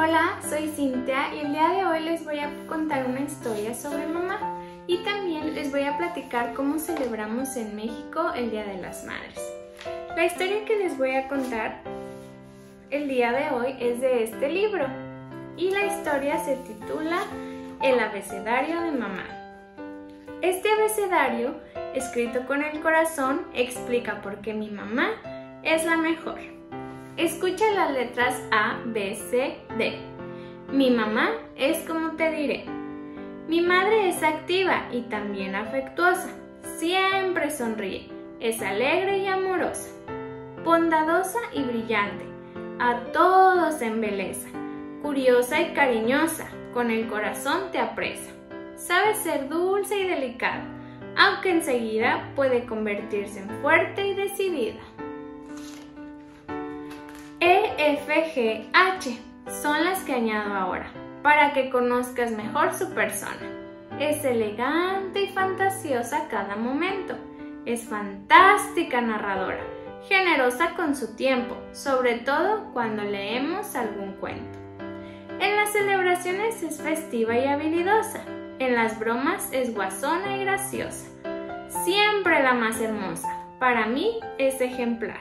Hola, soy Cintia y el día de hoy les voy a contar una historia sobre mamá y también les voy a platicar cómo celebramos en México el Día de las Madres. La historia que les voy a contar el día de hoy es de este libro y la historia se titula El abecedario de mamá. Este abecedario, escrito con el corazón, explica por qué mi mamá es la mejor. Escucha las letras A, B, C, D. Mi mamá es como te diré. Mi madre es activa y también afectuosa. Siempre sonríe. Es alegre y amorosa. Bondadosa y brillante. A todos embeleza. Curiosa y cariñosa. Con el corazón te apresa. Sabe ser dulce y delicada, aunque enseguida puede convertirse en fuerte y decidida. E, F, G, H son las que añado ahora, para que conozcas mejor su persona. Es elegante y fantasiosa a cada momento. Es fantástica narradora, generosa con su tiempo, sobre todo cuando leemos algún cuento. En las celebraciones es festiva y habilidosa. En las bromas es guasona y graciosa. Siempre la más hermosa. Para mí es ejemplar.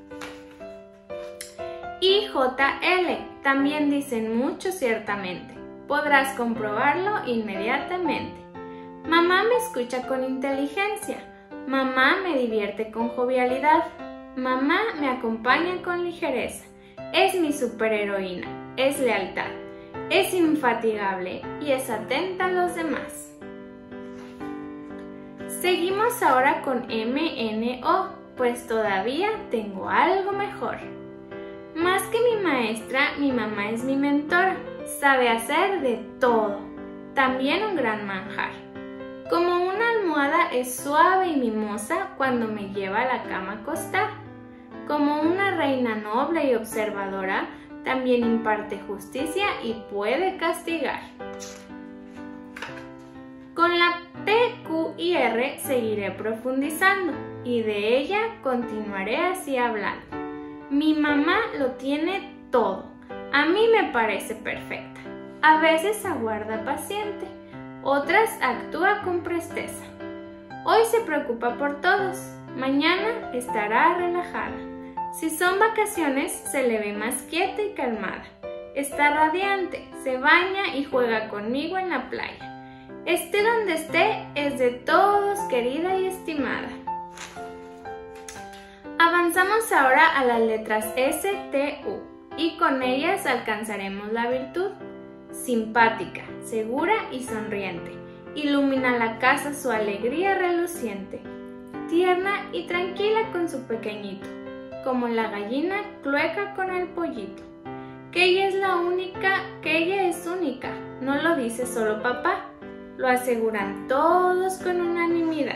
IJL, también dicen mucho ciertamente. Podrás comprobarlo inmediatamente. Mamá me escucha con inteligencia. Mamá me divierte con jovialidad. Mamá me acompaña con ligereza. Es mi superheroína. Es lealtad. Es infatigable y es atenta a los demás. Seguimos ahora con MNO, pues todavía tengo algo mejor. Más que mi maestra, mi mamá es mi mentora. Sabe hacer de todo, también un gran manjar. Como una almohada es suave y mimosa cuando me lleva a la cama a acostar. Como una reina noble y observadora, también imparte justicia y puede castigar. Con la T, Q y R seguiré profundizando y de ella continuaré así hablando. Mi mamá lo tiene todo. A mí me parece perfecta. A veces aguarda paciente, otras actúa con presteza. Hoy se preocupa por todos, mañana estará relajada. Si son vacaciones, se le ve más quieta y calmada. Está radiante, se baña y juega conmigo en la playa. Esté donde esté, es de todos querida y estimada. Avanzamos ahora a las letras S, T, U y con ellas alcanzaremos la virtud. Simpática, segura y sonriente. Ilumina la casa su alegría reluciente. Tierna y tranquila con su pequeñito. Como la gallina clueca con el pollito. Que ella es única, no lo dice solo papá, lo aseguran todos con unanimidad.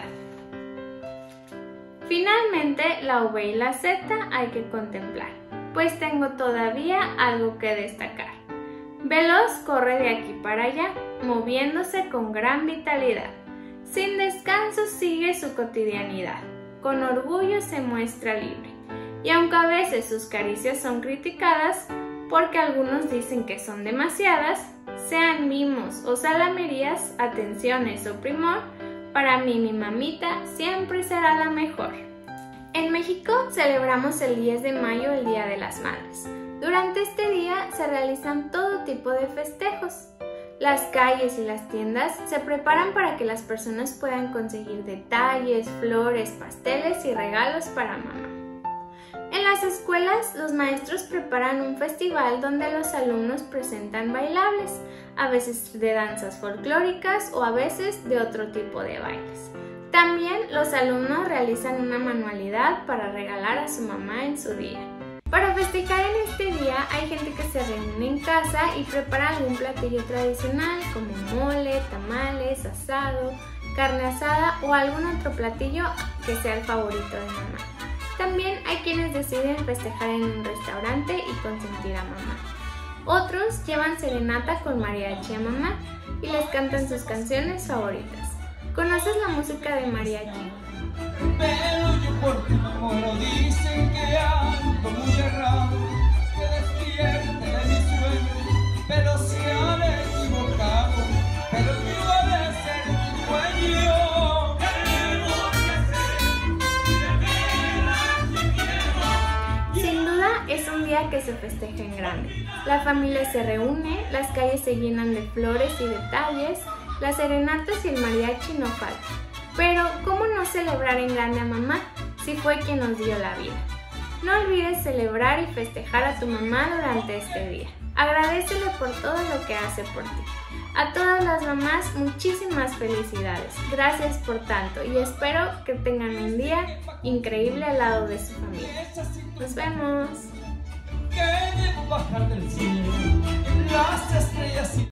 Finalmente, la V y la Z hay que contemplar, pues tengo todavía algo que destacar. Veloz corre de aquí para allá, moviéndose con gran vitalidad. Sin descanso sigue su cotidianidad, con orgullo se muestra libre. Y aunque a veces sus caricias son criticadas, porque algunos dicen que son demasiadas, sean mimos o salamerías, atenciones o primor, para mí mi mamita siempre será la mejor. En México celebramos el 10 de mayo el Día de las Madres. Durante este día se realizan todo tipo de festejos. Las calles y las tiendas se preparan para que las personas puedan conseguir detalles, flores, pasteles y regalos para mamá. En las escuelas, los maestros preparan un festival donde los alumnos presentan bailables, a veces de danzas folclóricas o a veces de otro tipo de bailes. También los alumnos realizan una manualidad para regalar a su mamá en su día. Para festejar en este día hay gente que se reúne en casa y prepara algún platillo tradicional como mole, tamales, asado, carne asada o algún otro platillo que sea el favorito de mamá. También hay quienes deciden festejar en un restaurante y consentir a mamá. Otros llevan serenata con mariachi a mamá y les cantan sus canciones favoritas. ¿Conoces la música de mariachi? Pero yo por ti me muero, dicen que ando muy errado, que despierte de mi sueño día que se festeja en grande. La familia se reúne, las calles se llenan de flores y detalles, las serenatas y el mariachi no faltan. Pero, ¿cómo no celebrar en grande a mamá si fue quien nos dio la vida? No olvides celebrar y festejar a tu mamá durante este día. Agradécele por todo lo que hace por ti. A todas las mamás, muchísimas felicidades. Gracias por tanto y espero que tengan un día increíble al lado de su familia. Nos vemos. Que debo bajar del cielo las estrellas y